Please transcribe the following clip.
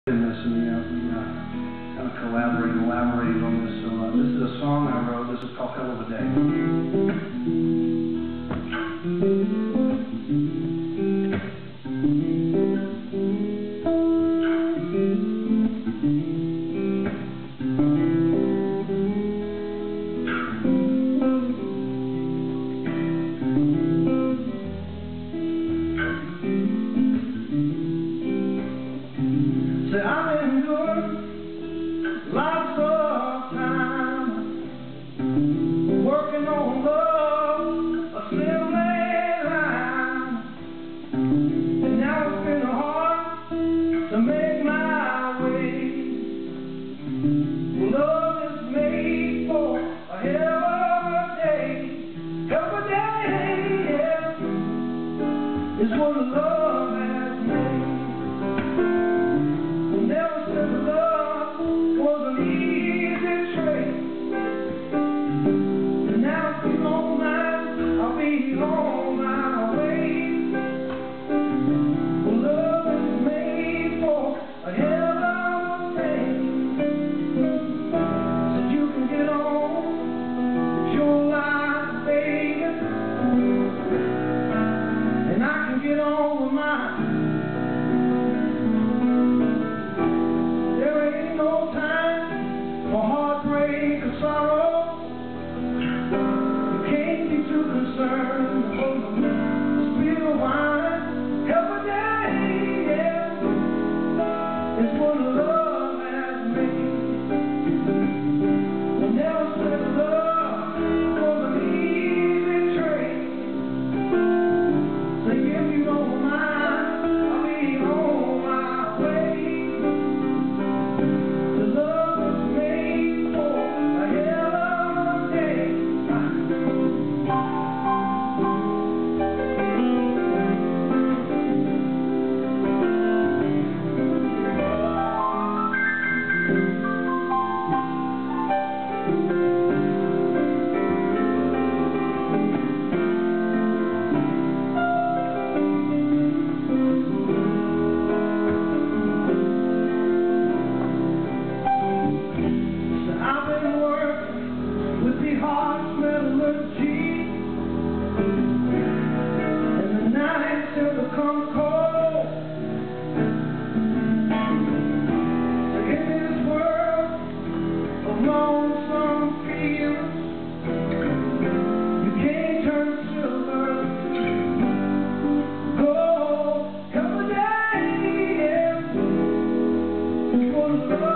in this, and kind of elaborating on this. So this is a song I wrote. This is called Hell of a Day. Say, I've endured lots of time working on love, assembly line, and now it's been hard to make my way. Love is made for a hell of a day. Hell of a day, yeah, is what love has made. Never said love was an easy trade. And now if you don't mind, I'll be on my way. Well, love is made for a hell of a thing. So you can get on with your life, baby, and I can get on with mine. For heartbreak or sorrow, you can't be too concerned for the spill wine. Hell of a day, yeah, is what love has made. We never said love was an easy trade. So if you don't mind, I'll be on my way. Come cold. So in this world of lonesome fields, you can't turn silver gold. Hell of a day, yeah, for love.